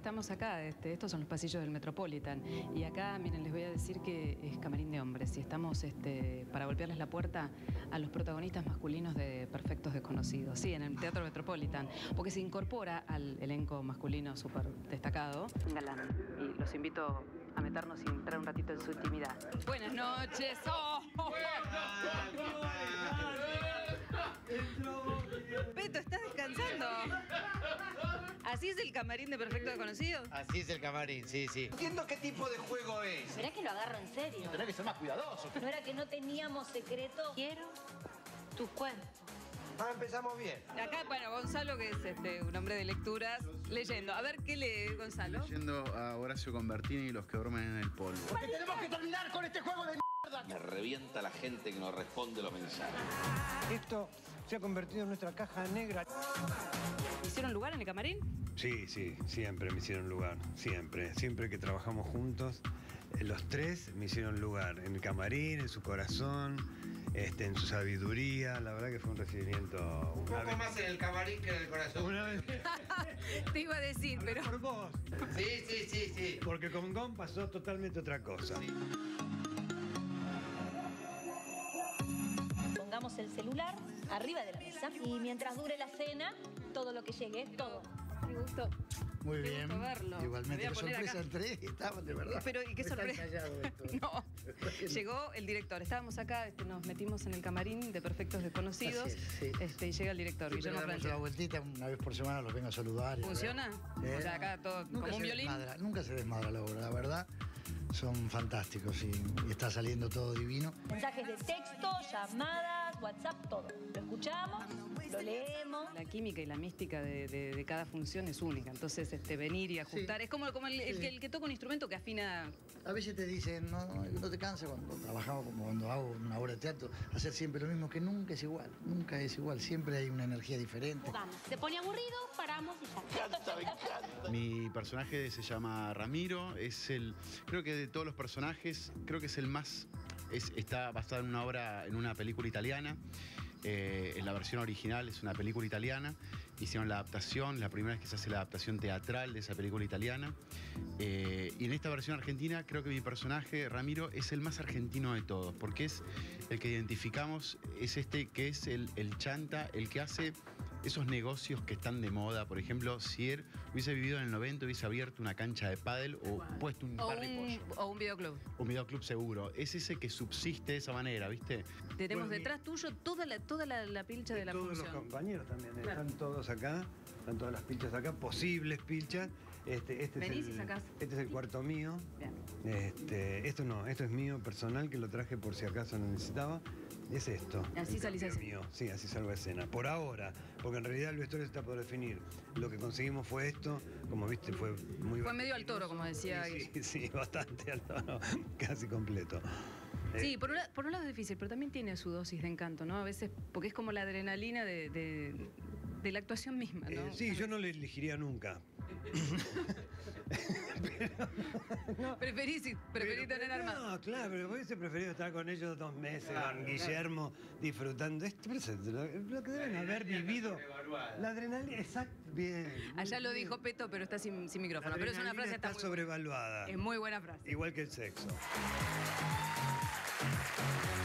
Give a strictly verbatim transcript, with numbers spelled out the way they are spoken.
estamos acá, este, estos son los pasillos del Metropolitan. Y acá, miren, les voy a decir que es camarín de hombres. Y estamos este, para golpearles la puerta a los protagonistas masculinos de Perfectos Desconocidos. Sí, en el Teatro Metropolitan. Porque se incorpora al elenco masculino súper destacado, un galán. Y los invito a meternos y entrar un ratito en su intimidad. Buenas noches. ¡Oh! Peto, ¿estás descansando? ¿Así es el camarín de Perfectos Desconocidos? Así es el camarín, sí, sí. Entiendo qué tipo de juego es. Verá que lo agarro en serio. Tenés que ser más cuidadoso. ¿No era que no teníamos secreto? Quiero tu cuento. Ah, empezamos bien. Acá, bueno, Gonzalo, que es este, un hombre de lecturas, leyendo. A ver, ¿qué lee Gonzalo? Leyendo a Horacio Convertini y Los que duermen en el polvo. Porque tenemos que terminar con este juego de mierda. Me revienta la gente que nos responde los mensajes. Esto se ha convertido en nuestra caja negra. ¿Hicieron lugar en el camarín? Sí, sí, siempre me hicieron lugar, siempre. Siempre que trabajamos juntos, eh, los tres me hicieron lugar. En el camarín, en su corazón, este, en su sabiduría. La verdad que fue un recibimiento... Un poco más en el camarín que en el corazón. Una vez... Te iba a decir, pero... Por vos. Sí, sí, sí, sí. Porque con Gon pasó totalmente otra cosa. Sí. Pongamos el celular arriba de la mesa y mientras dure la cena, todo lo que llegue, todo. Qué gusto. Muy Qué bien. gusto verlo. Igualmente, Me qué voy a poner sorpresa acá. entré y estaban de verdad. Pero, ¿y qué Está sorpresa? ensayado esto. No. Llegó el director. Estábamos acá, este, nos metimos en el camarín de Perfectos Desconocidos. Así es, sí. este, y llega el director, Siempre Guillermo damos Francia. una vueltita, una vez por semana los vengo a saludar. y ¿Funciona? la verdad, O sea, acá todo nunca como un se violín. desmadra, nunca se desmadra la obra, la verdad. Son fantásticos y, y está saliendo todo divino. Mensajes de texto, llamadas, WhatsApp, todo. Lo escuchamos, lo leemos. La química y la mística de, de- de cada función es única. Entonces, este, venir y ajustar. Sí. Es como, como el, el Sí. que, el que toca un instrumento que afina. A veces te dicen, no, no, no te canses cuando trabajamos, como cuando hago una obra de teatro, hacer siempre lo mismo, que nunca es igual, nunca es igual, siempre hay una energía diferente. Jugamos. Se pone aburrido, paramos y ya. Mi personaje se llama Ramiro, es el, creo que de todos los personajes, creo que es el más, es, está basado en una obra, en una película italiana. Eh, en la versión original es una película italiana. Hicieron la adaptación, la primera vez que se hace la adaptación teatral de esa película italiana. Eh, y en esta versión argentina creo que mi personaje, Ramiro, es el más argentino de todos, porque es el que identificamos, es este que es el, el chanta, el que hace esos negocios que están de moda. Por ejemplo, si él hubiese vivido en el noventa, hubiese abierto una cancha de pádel o puesto un O bar de un, pollo. o un videoclub. Un videoclub seguro. Es ese que subsiste de esa manera, ¿viste? Tenemos Bueno, detrás tuyo toda la, toda la, la pilcha de la Todos función. los compañeros también, Claro. están todos acá, están todas las pilchas acá, posibles pilchas. Este, este, es Venís y el, sacás. este es el cuarto mío. Bien. Este, esto no, esto es mío personal, que lo traje por si acaso lo necesitaba. Es esto. Así el salís a cambio escena. mío. Sí, así salgo a escena. Por ahora, porque en realidad el vestuario está por definir. Lo que conseguimos fue esto, como viste, fue muy... Fue medio al toro, como decía Sí, sí, sí, bastante al toro, casi completo. Sí, Eh, por un, la- por un lado es difícil, pero también tiene su dosis de encanto, ¿no? A veces, porque es como la adrenalina de, de- de la actuación misma, ¿no? eh, sí, yo no le elegiría nunca. Preferís, preferís Pero- tener pero armado. No, claro, pero hubiese preferido estar con ellos dos meses, con Guillermo, disfrutando. Esto, pero eso, lo, lo que deben haber vivido. La adrenalina, exacto, bien. Allá muy lo bien. dijo Peto, pero está sin, sin La micrófono. Pero es una adrenalina frase está está muy, sobrevaluada. es muy buena frase. Igual que el sexo.